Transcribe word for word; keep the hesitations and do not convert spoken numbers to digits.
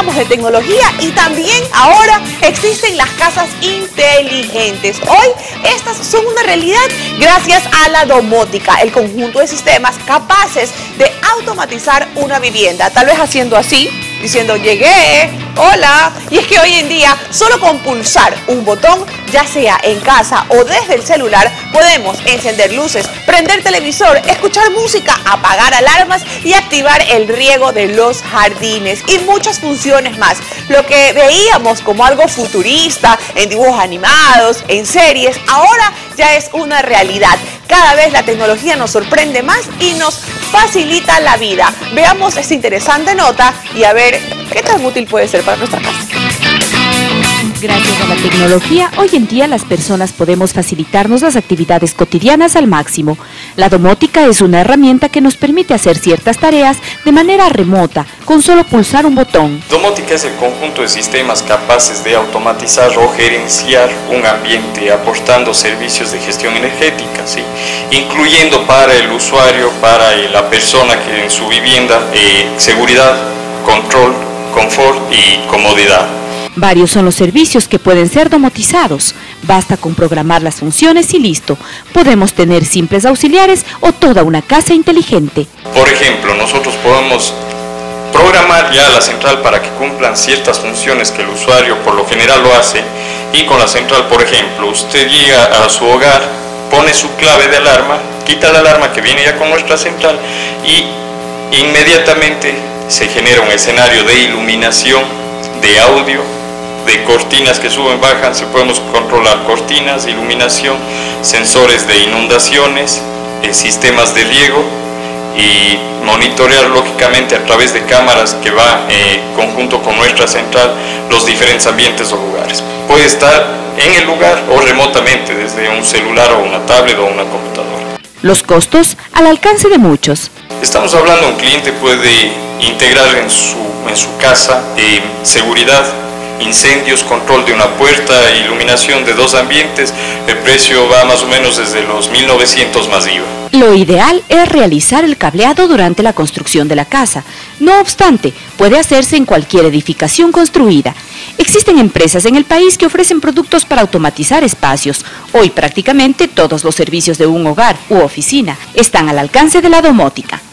hablamos de tecnología y también ahora existen las casas inteligentes. Hoy estas son una realidad gracias a la domótica, el conjunto de sistemas capaces de automatizar una vivienda, tal vez haciendo así, diciendo llegué, hola, y es que hoy en día solo con pulsar un botón, ya sea en casa o desde el celular, podemos encender luces, prender televisor, escuchar música, apagar alarmas y activar el riego de los jardines y muchas funciones más. Lo que veíamos como algo futurista en dibujos animados, en series, ahora ya es una realidad. Cada vez la tecnología nos sorprende más y nos facilita la vida. Veamos esta interesante nota y a ver qué tan útil puede ser para nuestra casa. Gracias a la tecnología, hoy en día las personas podemos facilitarnos las actividades cotidianas al máximo. La domótica es una herramienta que nos permite hacer ciertas tareas de manera remota, con solo pulsar un botón. Domótica es el conjunto de sistemas capaces de automatizar o gerenciar un ambiente, aportando servicios de gestión energética, ¿sí? Incluyendo para el usuario, para la persona que en su vivienda, eh, seguridad, control, confort y comodidad. Varios son los servicios que pueden ser domotizados. Basta con programar las funciones y listo. Podemos tener simples auxiliares o toda una casa inteligente. Por ejemplo, nosotros podemos programar ya la central para que cumplan ciertas funciones que el usuario por lo general lo hace, y con la central, por ejemplo, usted llega a su hogar, pone su clave de alarma, quita la alarma que viene ya con nuestra central y inmediatamente se genera un escenario de iluminación, de audio, de cortinas que suben, bajan, se podemos controlar cortinas, iluminación, sensores de inundaciones, eh, sistemas de riego y monitorear lógicamente a través de cámaras que va eh, conjunto con nuestra central los diferentes ambientes o lugares. Puede estar en el lugar o remotamente desde un celular o una tablet o una computadora. Los costos al alcance de muchos. Estamos hablando, un cliente puede integrar en su, en su casa eh, seguridad, incendios, control de una puerta, iluminación de dos ambientes. El precio va más o menos desde los mil novecientos más I V A. Lo ideal es realizar el cableado durante la construcción de la casa. No obstante, puede hacerse en cualquier edificación construida. Existen empresas en el país que ofrecen productos para automatizar espacios. Hoy prácticamente todos los servicios de un hogar u oficina están al alcance de la domótica.